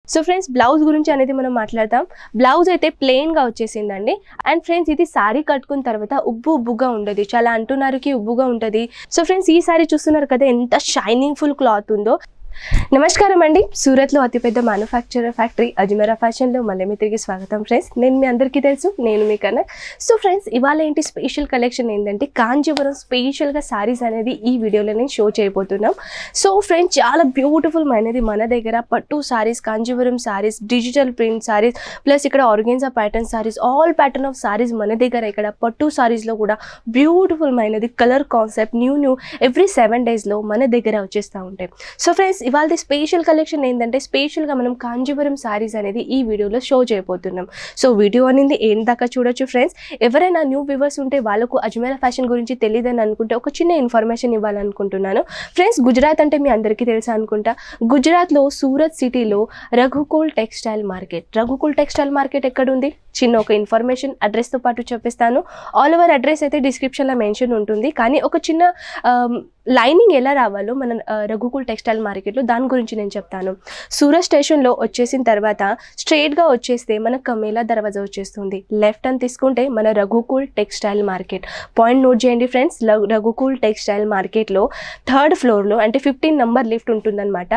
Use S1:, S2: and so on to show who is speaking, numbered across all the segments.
S1: So friends blouse గురించి అనేది మనం మాట్లాడతాం. బ్లౌజ్ అయితే ప్లెయిన్ గా వచ్చేసిందండి. అండ్ ఫ్రెండ్స్ ఇది సారీ కట్టుకున్న తర్వాత ఉబ్బుగా ఉండదు, చాలా అంటున్నారుకి ఉబ్బుగా ఉంటుంది. సో ఫ్రెండ్స్ ఈ సారీ చూస్తున్నారు కదా ఎంత షైనింగ్ ఫుల్ క్లాత్ ఉందో. నమస్కారం అండి, సూరత్లో అతిపెద్ద మ్యానుఫ్యాక్చరర్ ఫ్యాక్టరీ అజ్మీరా ఫ్యాషన్లో మళ్ళీ మీ తిరిగి స్వాగతం ఫ్రెండ్స్. నేను మీ అందరికీ తెలుసు, నేను మీ కన్నా. సో ఫ్రెండ్స్ ఇవాళ ఏంటి స్పెషల్ కలెక్షన్ ఏంటంటే కాంజీవరం స్పెషల్గా శారీస్ అనేది ఈ వీడియోలో నేను షో చేయబోతున్నాం. సో ఫ్రెండ్స్ చాలా బ్యూటిఫుల్ అనేది మన దగ్గర పట్టు saris, Kanjeevaram saris, digital print saris, plus ఇక్కడ organza pattern saris, all pattern of saris మన దగ్గర ఇక్కడ పట్టు శారీస్లో కూడా బ్యూటిఫుల్ అనేది కలర్ కాన్సెప్ట్ న్యూ ఎవ్రీ 7 daysలో మన దగ్గర వచ్చేస్తూ ఉంటాయి. సో ఫ్రెండ్స్ ఇవాళ స్పెషల్ కలెక్షన్ ఏంటంటే స్పెషల్గా మనం కాంజీవరం శారీస్ అనేది ఈ వీడియోలో షో చేయబోతున్నాం. సో వీడియో అనేది ఏం దాకా చూడొచ్చు ఫ్రెండ్స్. ఎవరైనా న్యూ వ్యూవర్స్ ఉంటే వాళ్ళకు అజ్మీరా ఫ్యాషన్ గురించి తెలియదని అనుకుంటే ఒక చిన్న ఇన్ఫర్మేషన్ ఇవ్వాలనుకుంటున్నాను ఫ్రెండ్స్. గుజరాత్ అంటే మీ అందరికీ తెలుసా అనుకుంటా. గుజరాత్లో సూరత్ సిటీలో Raghukul textile market. Raghukul textile market ఎక్కడ ఉంది, చిన్న ఒక ఇన్ఫర్మేషన్ అడ్రస్తో పాటు చెప్పిస్తాను. ఆల్ ఓవర్ అడ్రస్ అయితే డిస్క్రిప్షన్లో మెన్షన్ ఉంటుంది, కానీ ఒక చిన్న లైనింగ్ ఎలా రావాలో మన రఘుకుల్ టెక్స్టైల్ మార్కెట్లో దాని గురించి నేను చెప్తాను. సూరత్ స్టేషన్లో వచ్చేసిన తర్వాత స్ట్రైట్గా వచ్చేస్తే మన కమేలా దర్వాజా వచ్చేస్తుంది. లెఫ్ట్ అని తీసుకుంటే మన Raghukul textile market. Point note చేయండి ఫ్రెండ్స్, రఘుకుల్ టెక్స్టైల్ మార్కెట్లో 3rd ఫ్లోర్లో అంటే 15 నెంబర్ లిఫ్ట్ ఉంటుందన్నమాట.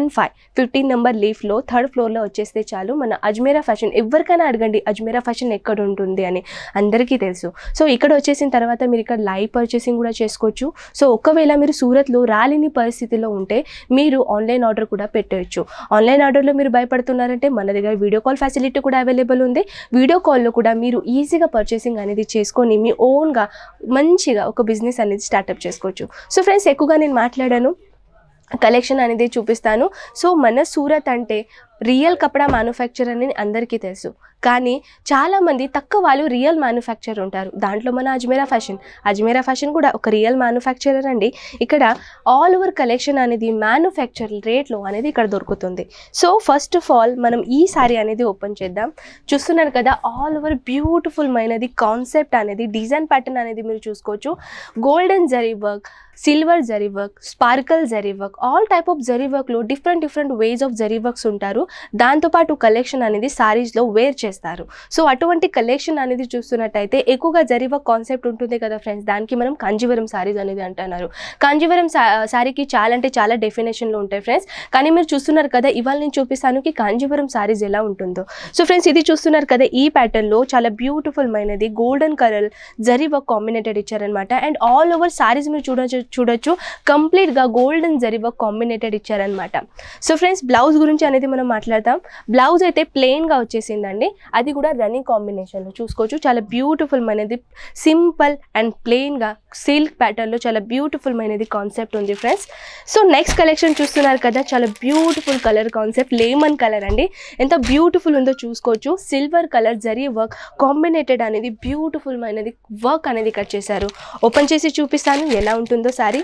S1: 15 నెంబర్ లిఫ్ట్లో 3rd ఫ్లోర్లో వచ్చేస్తే చాలు మన అజ్మీరా ఫ్యాషన్. ఎవరికైనా అడగండి అజ్మీరా ఫ్యాషన్ ఎక్కడ ఉంటుంది అని, అందరికీ తెలుసు. సో ఇక్కడ వచ్చేసిన తర్వాత మీరు ఇక్కడ లైవ్ పర్చేసింగ్ కూడా చేసుకోవచ్చు. సో ఒకవేళ మీరు సూరత్లో రాలేని పరిస్థితిలో ఉంటే మీరు ఆన్లైన్ ఆర్డర్ కూడా పెట్టవచ్చు. ఆన్లైన్ ఆర్డర్లో మీరు భయపడుతున్నారంటే మన దగ్గర వీడియో కాల్ ఫెసిలిటీ కూడా అవైలబుల్ ఉంది. వీడియో కాల్లో కూడా మీరు ఈజీగా పర్చేసింగ్ అనేది చేసుకొని మీ ఓన్గా మంచిగా ఒక బిజినెస్ అనేది స్టార్ట్అప్ చేసుకోవచ్చు. సో ఫ్రెండ్స్ ఎక్కువగా నేను మాట్లాడాను, కలెక్షన్ అనేది చూపిస్తాను. సో మన సూరత్ అంటే రియల్ కపడా మ్యానుఫ్యాక్చర్ అని అందరికీ తెలుసు, కానీ చాలామంది తక్కువ వాళ్ళు రియల్ మ్యానుఫ్యాక్చర్ ఉంటారు. దాంట్లో మన అజ్మీరా ఫ్యాషన్ కూడా ఒక రియల్ మ్యానుఫ్యాక్చరర్ అండి. ఇక్కడ ఆల్ ఓవర్ కలెక్షన్ అనేది మ్యానుఫ్యాక్చర్ రేట్లో అనేది ఇక్కడ దొరుకుతుంది. సో ఫస్ట్ ఆఫ్ ఆల్ మనం ఈ సారీ అనేది ఓపెన్ చేద్దాం. చూస్తున్నారు కదా ఆల్ ఓవర్ బ్యూటిఫుల్ మైనది కాన్సెప్ట్ అనేది డిజైన్ ప్యాటర్న్ అనేది మీరు చూసుకోవచ్చు. Golden zari work, silver zari work, sparkle zari work, all type of zari వర్క్లో different ways of zari works ఉంటారు. దాంతోపాటు కలెక్షన్ అనేది సారీస్లో వేర్ చేస్తారు. సో అటువంటి కలెక్షన్ అనేది చూస్తున్నట్టయితే ఎక్కువగా జరీ వర్క్ కాన్సెప్ట్ ఉంటుంది కదా ఫ్రెండ్స్, దానికి మనం కాంజీవరం సారీస్ అనేది అంటున్నారు. కాంజీవరం సారీకి చాలా అంటే చాలా డెఫినేషన్లు ఉంటాయి ఫ్రెండ్స్, కానీ మీరు చూస్తున్నారు కదా ఇవాళ నేను చూపిస్తాను కి కాంజీవరం సారీస్ ఎలా ఉంటుందో. సో ఫ్రెండ్స్ ఇది చూస్తున్నారు కదా ఈ ప్యాటర్న్లో చాలా బ్యూటిఫుల్ మైనది golden colour zari work combinated ఇచ్చారనమాట. అండ్ ఆల్ ఓవర్ సారీస్ మీరు చూడొచ్చు కంప్లీట్గా గోల్డెన్ జరీ వర్క్ కాంబినేటెడ్ ఇచ్చారనమాట. సో ఫ్రెండ్స్ బ్లౌజ్ గురించి అనేది మనం మాట్లాడతాం. బ్లౌజ్ అయితే ప్లెయిన్గా వచ్చేసిందండి, అది కూడా రన్నింగ్ కాంబినేషన్లో చూసుకోవచ్చు. చాలా బ్యూటిఫుల్ మైనది సింపుల్ అండ్ ప్లెయిన్గా సిల్క్ ప్యాటర్న్లో చాలా బ్యూటిఫుల్ మైనది కాన్సెప్ట్ ఉంది ఫ్రెండ్స్. సో నెక్స్ట్ కలెక్షన్ చూస్తున్నారు కదా చాలా beautiful colour concept, lemon colour అండి. ఎంత బ్యూటిఫుల్ ఉందో చూసుకోవచ్చు. Silver colour zari work combinated అనేది బ్యూటిఫుల్ మైనది వర్క్ అనేది కట్ చేశారు. ఓపెన్ చేసి చూపిస్తాను ఎలా ఉంటుందో సారీ.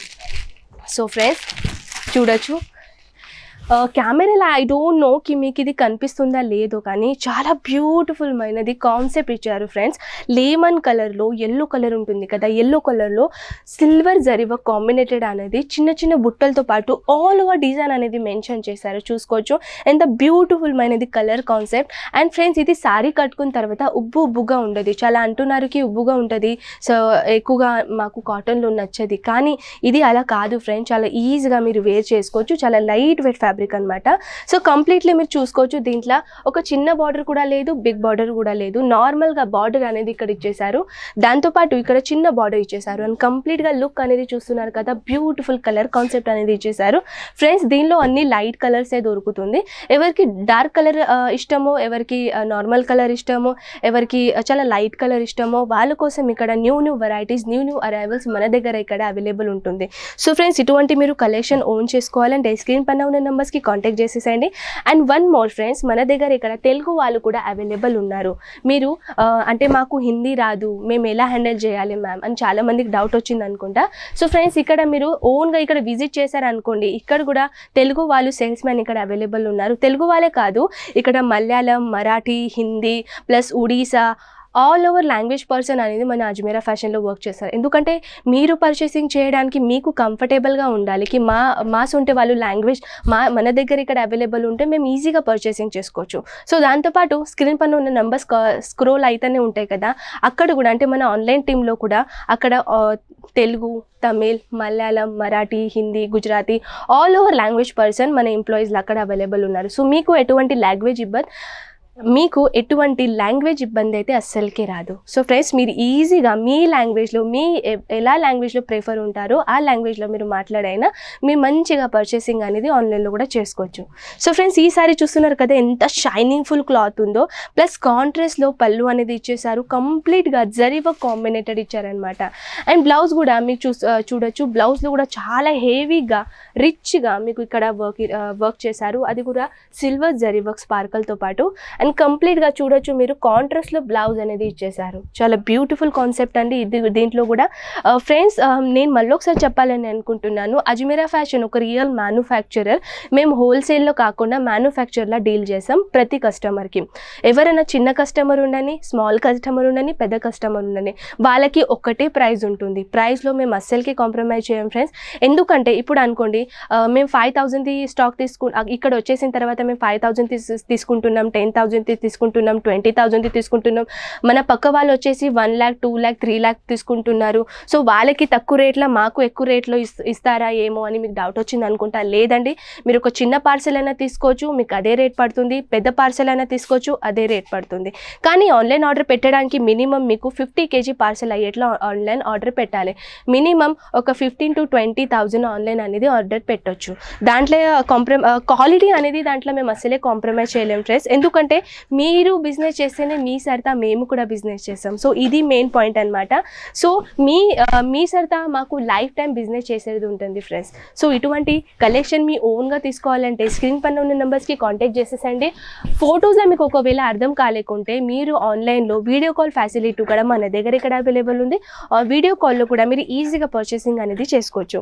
S1: సో ఫ్రెండ్స్ చూడొచ్చు కెమెరాలో ఐ డోంట్ నో కి మీకు ఇది కనిపిస్తుందా లేదో, కానీ చాలా బ్యూటిఫుల్ మైనది కాన్సెప్ట్ ఇచ్చారు ఫ్రెండ్స్. లెమన్ కలర్లో ఎల్లో కలర్ ఉంటుంది కదా, ఎల్లో కలర్లో సిల్వర్ జరీ వర్క్ కాంబినేటెడ్ అనేది చిన్న బుట్టలతో పాటు ఆల్ ఓవర్ డిజైన్ అనేది మెన్షన్ చేశారు. చూసుకోవచ్చు ఎంత బ్యూటిఫుల్ మైనది కలర్ కాన్సెప్ట్. అండ్ ఫ్రెండ్స్ ఇది సారీ కట్టుకున్న తర్వాత ఉబ్బుగా ఉండదు, చాలా అంటున్నారుకి ఉబ్బుగా ఉంటుంది. సో ఎక్కువగా మాకు కాటన్లో నచ్చది, కానీ ఇది అలా కాదు ఫ్రెండ్స్, చాలా ఈజీగా మీరు వేర్ చేసుకోవచ్చు. చాలా లైట్ వెయిట్ ఫ్యాబ్రిక్ అనమాట. సో కంప్లీట్లీ మీరు చూసుకోవచ్చు దీంట్లో ఒక చిన్న బార్డర్ కూడా లేదు, బిగ్ బార్డర్ కూడా లేదు, నార్మల్గా బార్డర్ అనేది ఇక్కడ ఇచ్చేసారు. దాంతోపాటు ఇక్కడ చిన్న బార్డర్ ఇచ్చేసారు. అండ్ కంప్లీట్గా లుక్ అనేది చూస్తున్నారు కదా బ్యూటిఫుల్ కలర్ కాన్సెప్ట్ అనేది ఇచ్చేసారు ఫ్రెండ్స్. దీనిలో అన్ని లైట్ కలర్సే దొరుకుతుంది. ఎవరికి డార్క్ కలర్ ఇష్టమో, ఎవరికి నార్మల్ కలర్ ఇష్టమో, ఎవరికి చాలా లైట్ కలర్ ఇష్టమో వాళ్ళ కోసం ఇక్కడ న్యూ వెరైటీస్, న్యూ అరైవల్స్ మన దగ్గర ఇక్కడ అవైలబుల్ ఉంటుంది. సో ఫ్రెండ్స్ ఇటువంటి మీరు కలెక్షన్ ఓన్ చేసుకోవాలంటే స్క్రీన్ పైన ఉన్న నెంబర్స్కి కాంటాక్ట్ చేసేసేయండి. అండ్ వన్ మోర్ ఫ్రెండ్స్, మన దగ్గర ఇక్కడ తెలుగు వాళ్ళు కూడా అవైలబుల్ ఉన్నారు. మీరు అంటే మాకు హిందీ రాదు, మేము ఎలా హ్యాండిల్ చేయాలి మ్యామ్ అని చాలా మందికి డౌట్ వచ్చింది అనుకుంటా. సో ఫ్రెండ్స్ ఇక్కడ మీరు ఓన్గా ఇక్కడ విజిట్ చేశారనుకోండి, ఇక్కడ కూడా తెలుగు వాళ్ళు సేల్స్ మ్యాన్ ఇక్కడ అవైలబుల్ ఉన్నారు. తెలుగు వాళ్ళే కాదు, ఇక్కడ Malayalam, Marathi, Hindi plus Odisha, all over language person అనేది మన అజ్మీరా ఫ్యాషన్లో వర్క్ చేస్తారు. ఎందుకంటే మీరు పర్చేసింగ్ చేయడానికి మీకు కంఫర్టబుల్గా ఉండాలి. మా సొంత వాళ్ళు లాంగ్వేజ్ మన దగ్గర ఇక్కడ అవైలబుల్ ఉంటే మేము ఈజీగా పర్చేసింగ్ చేసుకోవచ్చు. సో దాంతోపాటు స్క్రీన్ పైన ఉన్న నెంబర్స్ స్క్రోల్ అయితేనే ఉంటాయి కదా, అక్కడ కూడా అంటే మన ఆన్లైన్ టీంలో కూడా అక్కడ Telugu, Tamil, Malayalam, Marathi, Hindi, Gujarati all over language person మన ఎంప్లాయీస్లో అక్కడ అవైలబుల్ ఉన్నారు. సో మీకు ఎటువంటి లాంగ్వేజ్ ఇబ్బంది అయితే అస్సలకే రాదు. సో ఫ్రెండ్స్, మీరు ఈజీగా మీ లాంగ్వేజ్లో ఎలా లాంగ్వేజ్లో ప్రిఫర్ ఉంటారో ఆ లాంగ్వేజ్లో మీరు మాట్లాడైనా మీరు మంచిగా పర్చేసింగ్ అనేది ఆన్లైన్లో కూడా చేసుకోవచ్చు. సో ఫ్రెండ్స్, ఈ సారీ చూస్తున్నారు కదా ఎంత షైనింగ్ ఫుల్ క్లాత్ ఉందో, ప్లస్ కాంట్రాస్ట్లో పళ్ళు అనేది ఇచ్చేసారు, కంప్లీట్గా జరీ వర్క్ కాంబినేటెడ్ ఇచ్చారనమాట. అండ్ బ్లౌజ్ కూడా మీకు చూడొచ్చు, బ్లౌజ్లో కూడా చాలా హెవీగా రిచ్గా మీకు ఇక్కడ వర్క్ చేశారు, అది కూడా సిల్వర్ జరీ వర్క్ స్పార్కల్తో పాటు. అండ్ కంప్లీట్గా చూడొచ్చు మీరు కాంట్రాస్ట్లో బ్లౌజ్ అనేది ఇచ్చేసారు. చాలా బ్యూటిఫుల్ కాన్సెప్ట్ అండి దీంట్లో కూడా. ఫ్రెండ్స్, నేను మళ్ళీ ఒకసారి చెప్పాలని అనుకుంటున్నాను, అజ్మీరా ఫ్యాషన్ ఒక రియల్ మ్యానుఫ్యాక్చరర్. మేము హోల్సేల్లో కాకుండా మ్యానుఫ్యాక్చర్లా డీల్ చేసాం ప్రతి కస్టమర్కి. ఎవరైనా చిన్న కస్టమర్ ఉండని, స్మాల్ కస్టమర్ ఉండని, పెద్ద కస్టమర్ ఉండని, వాళ్ళకి ఒకటే ప్రైస్ ఉంటుంది. ప్రైస్లో మేము అస్సలకి కాంప్రమైజ్ చేయం ఫ్రెండ్స్. ఎందుకంటే ఇప్పుడు అనుకోండి, మేము 5,000 స్టాక్ ఇక్కడ వచ్చేసిన తర్వాత మేము 5,000 తీసుకుంటున్నాం, 10,000 తీసుకుంటున్నాం, 20,000 తీసుకుంటున్నాం. మన పక్క వాళ్ళు వచ్చేసి 1 lakh, 2 lakh, 3 lakh తీసుకుంటున్నారు. సో వాళ్ళకి తక్కువ రేట్లో మాకు ఎక్కువ రేట్లో ఇస్తారా ఏమో అని మీకు డౌట్ వచ్చింది అనుకుంటా. లేదండి, మీరు ఒక చిన్న పార్సెల్ అయినా తీసుకోవచ్చు, మీకు అదే రేట్ పడుతుంది. పెద్ద పార్సెల్ అయినా తీసుకోవచ్చు, అదే రేట్ పడుతుంది. కానీ ఆన్లైన్ ఆర్డర్ పెట్టడానికి మినిమం మీకు 50 kg పార్సెల్ అయ్యేట్లా ఆన్లైన్ ఆర్డర్ పెట్టాలి. మినిమం ఒక 15,000 to 20,000 ఆన్లైన్ అనేది ఆర్డర్ పెట్టవచ్చు. దాంట్లో క్వాలిటీ అనేది దాంట్లో మేము అసలే కాంప్రమైజ్ చేయలేము ఫ్రెండ్స్. ఎందుకంటే మీరు బిజినెస్ చేస్తేనే మీ సరితా మేము కూడా బిజినెస్ చేస్తాం. సో ఇది మెయిన్ పాయింట్ అనమాట. సో మీ సరితా మాకు లైఫ్ టైం బిజినెస్ చేసేది ఉంటుంది ఫ్రెండ్స్. సో ఇటువంటి కలెక్షన్ మీ ఓన్గా తీసుకోవాలంటే స్క్రీన్ పైన ఉన్న నెంబర్స్కి కాంటాక్ట్ చేసేసండి. ఫొటోస్లో మీకు ఒకవేళ అర్థం కాలేకుంటే మీరు ఆన్లైన్లో వీడియో కాల్ ఫెసిలిటీ కూడా మన దగ్గర ఇక్కడ అవైలబుల్ ఉంది. వీడియో కాల్లో కూడా మీరు ఈజీగా పర్చేసింగ్ అనేది చేసుకోవచ్చు.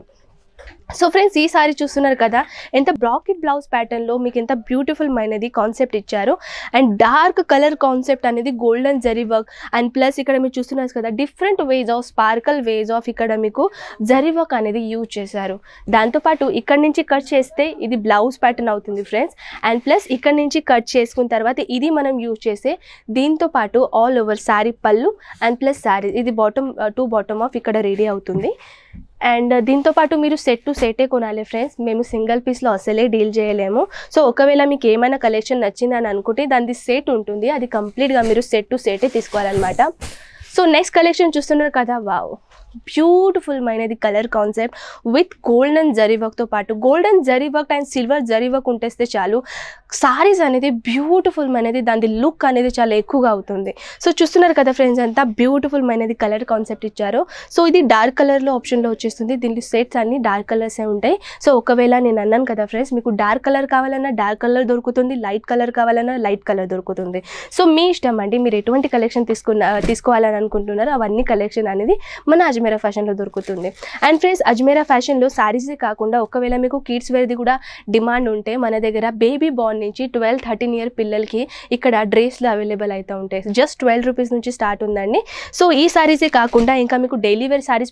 S1: సో ఫ్రెండ్స్, ఈ సారీ చూస్తున్నారు కదా ఎంత బ్రాకెట్ బ్లౌజ్ ప్యాటర్న్లో మీకు ఎంత బ్యూటిఫుల్ మైనది కాన్సెప్ట్ ఇచ్చారు. అండ్ డార్క్ కలర్ కాన్సెప్ట్ అనేది golden zari work. And plus ఇక్కడ మీరు చూస్తున్నారు కదా different ways of sparkle ways of ఇక్కడ మీకు జరీ వర్క్ అనేది యూజ్ చేశారు. దాంతోపాటు ఇక్కడ నుంచి కట్ చేస్తే ఇది బ్లౌజ్ ప్యాటర్న్ అవుతుంది ఫ్రెండ్స్. అండ్ ప్లస్ ఇక్కడ నుంచి కట్ చేసుకున్న తర్వాత ఇది మనం యూజ్ చేసే దీంతో పాటు ఆల్ ఓవర్ శారీ పళ్ళు అండ్ ప్లస్ శారీ ఇది బాటమ్ ఆఫ్ ఇక్కడ రెడీ అవుతుంది. అండ్ దీంతో పాటు మీరు సెట్ టు సెటే కొనాలి ఫ్రెండ్స్. మేము సింగిల్ పీస్లో అసలే డీల్ చేయలేము. సో ఒకవేళ మీకు ఏమైనా కలెక్షన్ నచ్చిందని అనుకుంటే దాని సెట్ ఉంటుంది, అది కంప్లీట్గా మీరు సెట్ టు సెటే తీసుకోవాలన్నమాట. సో నెక్స్ట్ కలెక్షన్ చూస్తున్నారు కదా, వావ్ బ్యూటిఫుల్ మైనది colour concept with golden zari వర్క్తో పాటు golden zari work and silver zari work ఉంటేస్తే చాలు సారీస్ అనేది బ్యూటిఫుల్ మైనది, దాని లుక్ అనేది చాలా ఎక్కువగా అవుతుంది. సో చూస్తున్నారు కదా ఫ్రెండ్స్, అంతా బ్యూటిఫుల్ మైనది కలర్ కాన్సెప్ట్ ఇచ్చారు. సో ఇది డార్క్ కలర్లో ఆప్షన్లో వచ్చేస్తుంది. దీంట్లో సెట్స్ అన్ని డార్క్ కలర్సే ఉంటాయి. సో ఒకవేళ నేను అన్నాను కదా ఫ్రెండ్స్, మీకు డార్క్ కలర్ కావాలన్నా డార్క్ కలర్ దొరుకుతుంది, లైట్ కలర్ కావాలన్నా లైట్ కలర్ దొరుకుతుంది. సో మీ ఇష్టం అండి, మీరు ఎటువంటి కలెక్షన్ తీసుకోవాలని అనుకుంటున్నారో అవన్నీ కలెక్షన్ అనేది మన అజ్మీరా ఫ్యాషన్లో దొరుకుతుంది. అండ్ ఫ్రెండ్స్, అజ్మీరా ఫ్యాషన్లో శారీసే కాకుండా ఒకవేళ మీకు కిడ్స్ వేర్ది కూడా డిమాండ్ ఉంటే మన దగ్గర బేబీ బార్న్ నుంచి 12-13 year పిల్లలకి ఇక్కడ డ్రెస్లు అవైలబుల్ అవుతూ ఉంటాయి. జస్ట్ 12 rupees నుంచి స్టార్ట్ ఉందండి. సో ఈ శారీసే కాకుండా ఇంకా మీకు డైలీ వేర్ శారీస్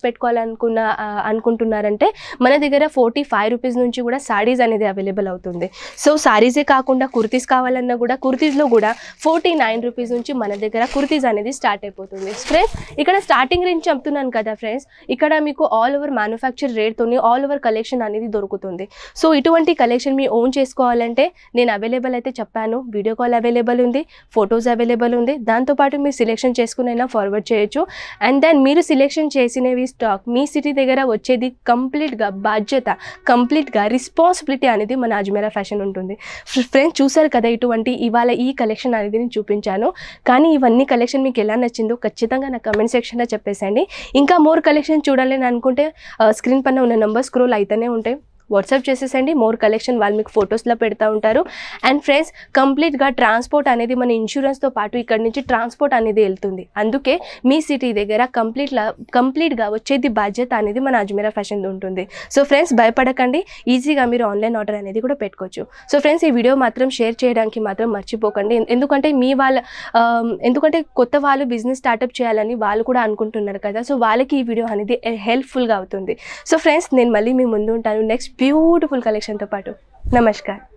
S1: అనుకుంటున్నారంటే మన దగ్గర 45 rupees నుంచి కూడా శారీస్ అనేది అవైలబుల్ అవుతుంది. సో శారీసే కాకుండా కుర్తీస్ కావాలన్నా కూడా కుర్తీస్లో కూడా 49 rupees నుంచి మన దగ్గర కుర్తీస్ అనేది స్టార్ట్ అయిపోతుంది. ఫ్రెండ్స్, ఇక్కడ స్టార్టింగ్ రేంజ్ చెప్తున్నాను కదా ఫ్రెండ్స్, ఇక్కడ మీకు ఆల్ ఓవర్ మ్యానుఫ్యాక్చర్ రేట్తోని ఆల్ ఓవర్ కలెక్షన్ అనేది దొరుకుతుంది. సో ఇటువంటి కలెక్షన్ మీ ఓన్ చేసుకోవాలంటే నేను అవైలబుల్ అయితే చెప్పాను, వీడియో కాల్ అవైలబుల్ ఉంది, ఫొటోస్ అవైలబుల్ ఉంది. దాంతోపాటు మీరు సెలెక్షన్ చేసుకునైనా ఫార్వర్డ్ చేయొచ్చు. అండ్ దెన్ మీరు సెలెక్షన్ చేసినవి స్టాక్ మీ సిటీ దగ్గర వచ్చేది కంప్లీట్గా బాధ్యత, కంప్లీట్గా రెస్పాన్సిబిలిటీ అనేది మన అజ్మీరా ఫ్యాషన్ ఉంటుంది. ఫ్రెండ్స్, చూసారు కదా ఇవాళ ఈ కలెక్షన్ అనేది నేను చూపించాను. కానీ ఇవన్నీ కలెక్షన్ మీకు ఎలా నచ్చిందో ఖచ్చితంగా నా కమెంట్ సెక్షన్లో చెప్పేసండి. ఇంకా మోర్ కలెక్షన్ చూడాలని అనుకుంటే స్క్రీన్ పైన ఉన్న నెంబర్ స్క్రోల్ అయితేనే ఉంటాయి. వాట్సాప్ చేసేసండి. మోర్ కలెక్షన్ వాళ్ళు మీకు ఫొటోస్లో పెడతా ఉంటారు. అండ్ ఫ్రెండ్స్ కంప్లీట్గా ట్రాన్స్పోర్ట్ అనేది మన ఇన్సూరెన్స్తో పాటు ఇక్కడ నుంచి ట్రాన్స్పోర్ట్ అనేది వెళ్తుంది. అందుకే మీ సిటీ దగ్గర కంప్లీట్గా వచ్చేది బాధ్యత అనేది మన అజ్మీరా ఫ్యాషన్ ఉంటుంది. సో ఫ్రెండ్స్ భయపడకండి, ఈజీగా మీరు ఆన్లైన్ ఆర్డర్ అనేది కూడా పెట్టుకోవచ్చు. సో ఫ్రెండ్స్ ఈ వీడియో మాత్రం షేర్ చేయడానికి మాత్రం మర్చిపోకండి. ఎందుకంటే కొత్త వాళ్ళు బిజినెస్ స్టార్ట్అప్ చేయాలని వాళ్ళు కూడా అనుకుంటున్నారు కదా, సో వాళ్ళకి ఈ వీడియో అనేది హెల్ప్ఫుల్గా అవుతుంది. సో ఫ్రెండ్స్ నేను మళ్ళీ మీ ముందు ఉంటాను నెక్స్ట్ బ్యూటిఫుల్ కలెక్షన్తో పాటు. నమస్కారం.